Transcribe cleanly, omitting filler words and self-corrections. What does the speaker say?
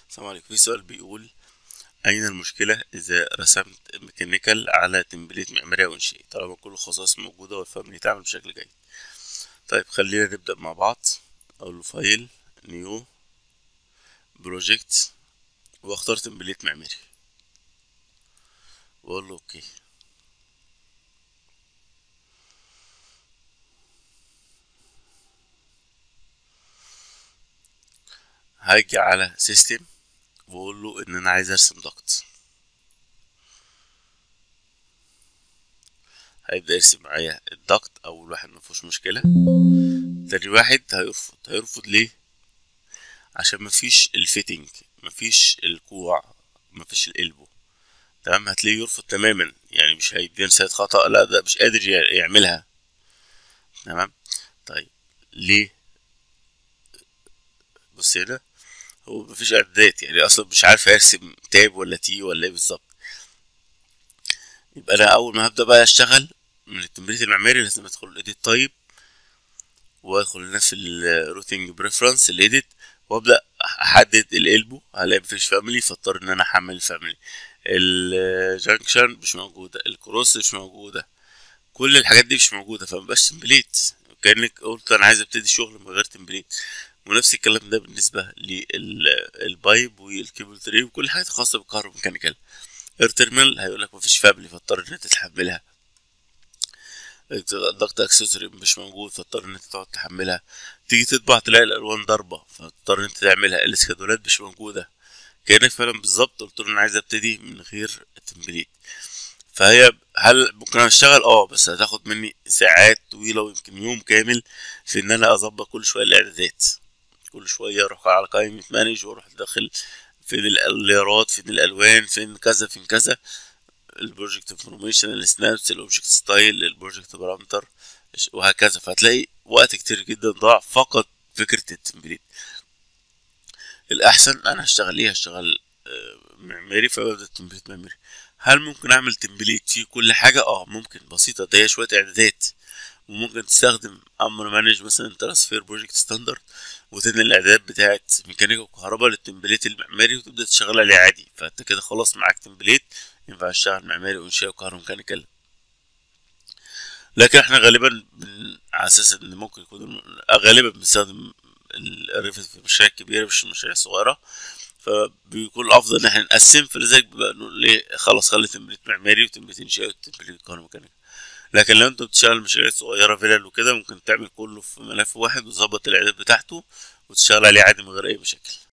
السلام عليكم. في سؤال بيقول: أين المشكلة إذا رسمت ميكانيكال على تمبليت معماري أو إنشائي طالما كل الخصائص موجودة والفاميلي تعمل بشكل جيد؟ طيب خلينا نبدأ مع بعض. أقول له فايل، نيو، بروجكت، وأختار تمبليت معماري وأقول له أوكي. هاجي على سيستم وأقول له إن أنا عايز أرسم ضغط. هيبدأ يرسم معايا الضغط. أول واحد مفيهوش مشكلة. تاني واحد هيرفض ليه؟ عشان مفيش الفيتنج، مفيش الكوع، مفيش القلبو. تمام، هتلاقيه يرفض تماما، يعني مش هيدينا رسالة خطأ، لا ده مش قادر يعملها. تمام. طيب ليه؟ بص هنا، هو مفيش اعدادات، يعني اصلا مش عارف هيرسم تاب ولا تي ولا ايه بالظبط. يبقى انا اول ما هبدأ بقى اشتغل من التمرين المعماري لازم ادخل الايديت تايب، وادخل هنا في الروتينج بريفرنس الايديت، وابدا احدد الالبو. هلاقي مفيش فاميلي، فاضطر ان انا احمل الفاميلي. الجنكشن مش موجوده، الكروس مش موجوده، كل الحاجات دي مش موجوده، فمبقاش تمبليت. كانك قلت انا عايز ابتدي شغل من غير تمبليت. ونفس الكلام ده بالنسبه للبايب والكيبل تري وكل الحاجات الخاصه بالكهروميكانيكال. اير تيرمينال هيقول لك مفيش فاميلي، فاضطر ان انت تحملها. ضغط اكسسوري مش موجود، فاضطر ان انت تقعد تحملها. تيجي تطبع تلاقي الالوان ضاربه، فاضطر ان انت تعملها. الاسكادولات مش موجوده. كانك فعلا بالظبط قلت له انا عايز ابتدي من غير تمبليت. فهي هل ممكن اشتغل؟ بس هتاخد مني ساعات طويله ويمكن يوم كامل في ان انا اظبط كل شويه الاعدادات. كل شويه اروح على قائمه مانج واروح داخل فين الليرات، فين الالوان، فين كذا فين كذا، البروجكت انفورميشن، السنابس، الاوبجكت ستايل، البروجكت بارامتر، وهكذا. فهتلاقي وقت كتير جدا ضاع فقط فكرة التمبليت. الأحسن أنا هشتغل معماري، فببدأ التمبليت معماري. هل ممكن أعمل تمبليت فيه كل حاجة؟ ممكن، بسيطة، ده هي شوية إعدادات. وممكن تستخدم أمر مانج مثلا ترانسفير بروجكت ستاندرد، وتنقل الإعدادات بتاعة ميكانيكا وكهرباء للتمبليت المعماري وتبدأ تشتغل عليه عادي. فأنت كده خلاص معاك تمبليت ينفع تشتغل معماري وإنشاء وكهرباء ميكانيكال. لكن احنا غالبا على اساس ان ممكن يكون غالبا بنستخدم الريفت في المشاريع الكبيره مش المشاريع الصغيره، فبيكون الافضل ان احنا نقسم. فلذلك بقى نقول ليه خلاص خلي تمبليت معماري وتمبليت انشائي وتمبليت كهرباء ميكانيكا. لكن لو انت بتشتغل مشاريع صغيره فيلل وكده، ممكن تعمل كله في ملف واحد وتظبط الاعداد بتاعته وتشتغل عليه عادي من غير اي مشاكل.